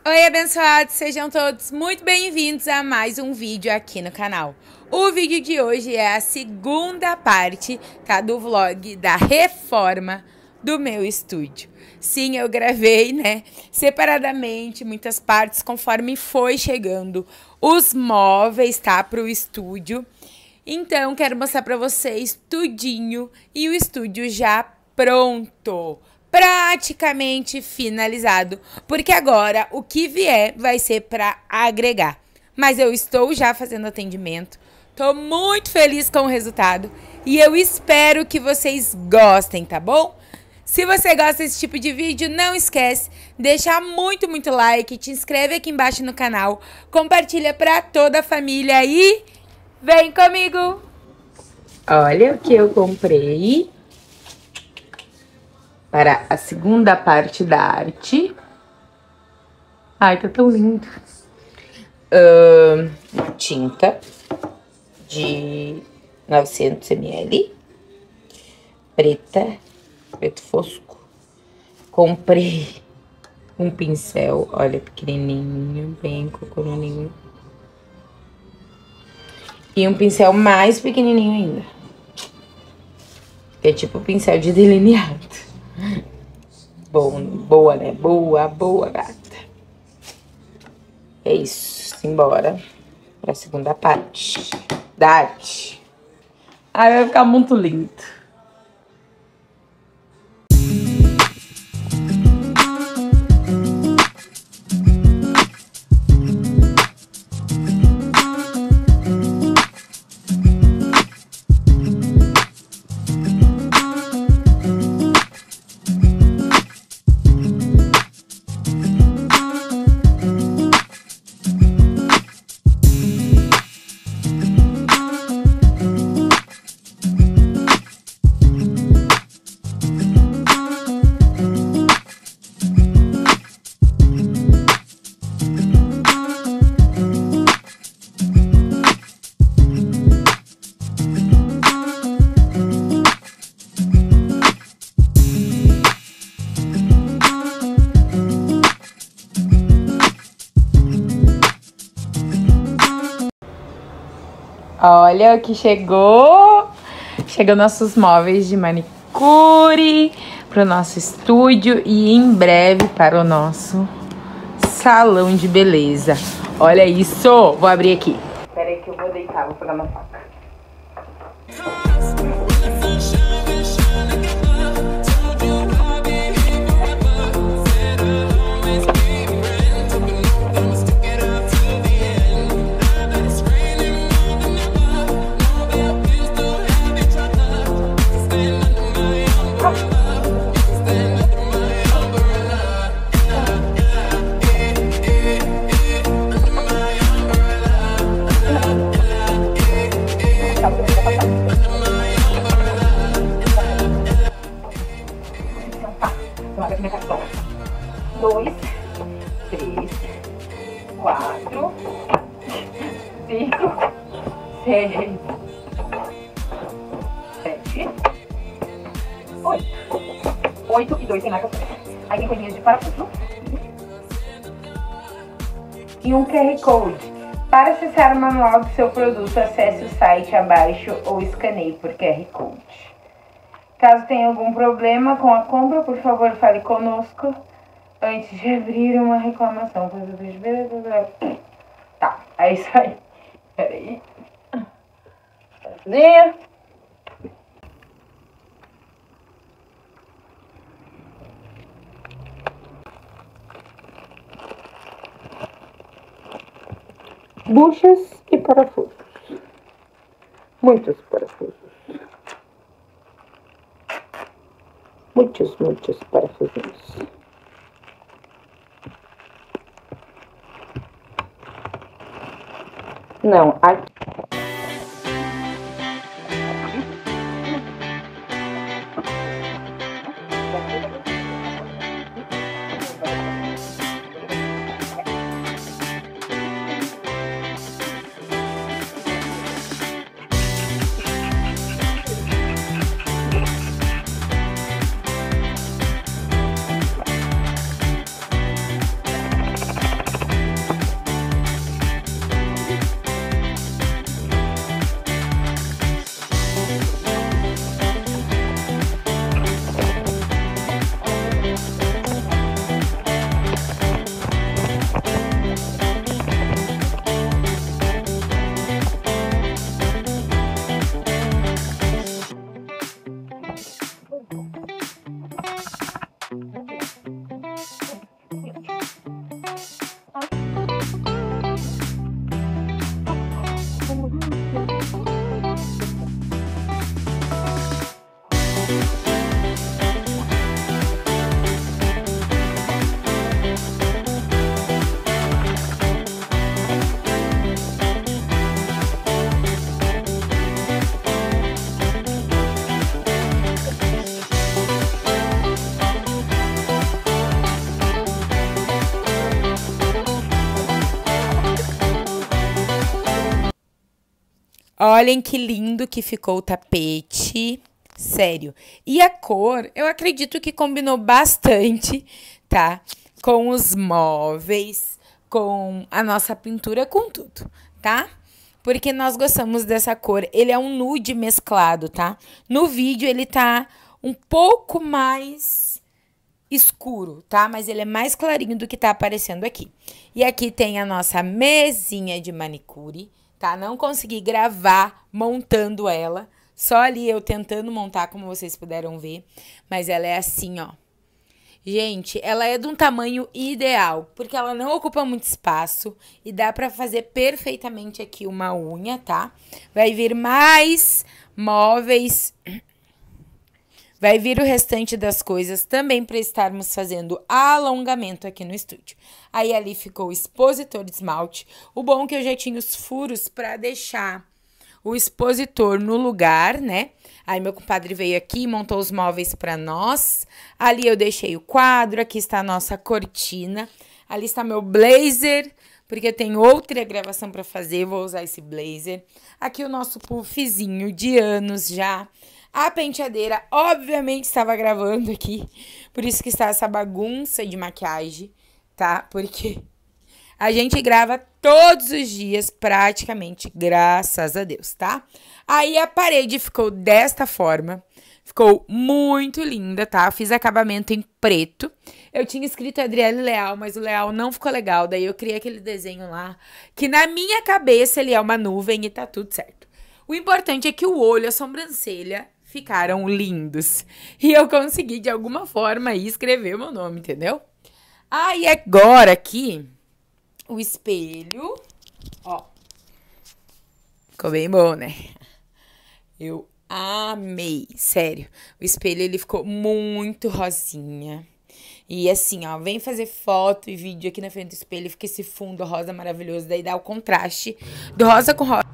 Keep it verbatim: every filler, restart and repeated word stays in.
Oi, abençoados! Sejam todos muito bem-vindos a mais um vídeo aqui no canal. O vídeo de hoje é a segunda parte, tá, do vlog da reforma do meu estúdio. Sim, eu gravei, né, separadamente, muitas partes, conforme foi chegando os móveis, tá, pro estúdio. Então, quero mostrar pra vocês tudinho e o estúdio já pronto. Praticamente finalizado, porque agora o que vier vai ser para agregar. Mas eu estou já fazendo atendimento, tô muito feliz com o resultado e eu espero que vocês gostem, tá bom? Se você gosta desse tipo de vídeo, não esquece, deixar muito, muito like, te inscreve aqui embaixo no canal, compartilha para toda a família e vem comigo! Olha o que eu comprei para a segunda parte da arte. Ai, tá tão lindo. Uh, uma tinta de novecentos mililitros. Preta, preto fosco. Comprei um pincel, olha, pequenininho, bem coconuninho. E um pincel mais pequenininho ainda. Que é tipo pincel de delineado. Bom, boa, né? Boa, boa, gata. É isso. Simbora pra segunda parte da arte. Ai, vai ficar muito lindo. Olha o que chegou. Chegou nossos móveis de manicure para o nosso estúdio e em breve para o nosso salão de beleza. Olha isso. Vou abrir aqui. Espera aí que eu vou deitar, vou pegar uma faca. Dois, três, quatro, cinco, seis, sete, oito. Oito e dois tem marca. Aí tem coisinhas de parafuso. E um Q R Code. Para acessar o manual do seu produto, acesse o site abaixo ou escaneie por Q R Code. Caso tenha algum problema com a compra, por favor, fale conosco antes de abrir uma reclamação. Tá, é isso aí. Peraí. Prazer. Buchas e parafusos. Muitos parafusos. Muitos, muitos parafusos. Não, aqui. Olhem que lindo que ficou o tapete. Sério. E a cor, eu acredito que combinou bastante, tá? Com os móveis, com a nossa pintura, com tudo, tá? Porque nós gostamos dessa cor. Ele é um nude mesclado, tá? No vídeo ele tá um pouco mais escuro, tá? Mas ele é mais clarinho do que tá aparecendo aqui. E aqui tem a nossa mesinha de manicure, tá? Não consegui gravar montando ela. Só ali eu tentando montar, como vocês puderam ver. Mas ela é assim, ó. Gente, ela é de um tamanho ideal, porque ela não ocupa muito espaço e dá pra fazer perfeitamente aqui uma unha, tá? Vai vir mais móveis, vai vir o restante das coisas também para estarmos fazendo alongamento aqui no estúdio. Aí ali ficou o expositor de esmalte. O bom é que eu já tinha os furos para deixar o expositor no lugar, né? Aí meu compadre veio aqui e montou os móveis para nós. Ali eu deixei o quadro, aqui está a nossa cortina. Ali está meu blazer, porque eu tenho outra gravação para fazer, vou usar esse blazer. Aqui o nosso puffzinho de anos já. A penteadeira, obviamente, estava gravando aqui, por isso que está essa bagunça de maquiagem, tá? Porque a gente grava todos os dias, praticamente, graças a Deus, tá? Aí a parede ficou desta forma, ficou muito linda, tá? Fiz acabamento em preto. Eu tinha escrito Adriele Leal, mas o Leal não ficou legal, daí eu criei aquele desenho lá, que na minha cabeça ele é uma nuvem e tá tudo certo. O importante é que o olho, a sobrancelha, ficaram lindos. E eu consegui, de alguma forma, aí, escrever o meu nome, entendeu? Ah, e agora aqui, o espelho, ó, ficou bem bom, né? Eu amei, sério. O espelho, ele ficou muito rosinha. E assim, ó, vem fazer foto e vídeo aqui na frente do espelho, fica esse fundo rosa maravilhoso, daí dá o contraste do rosa com rosa.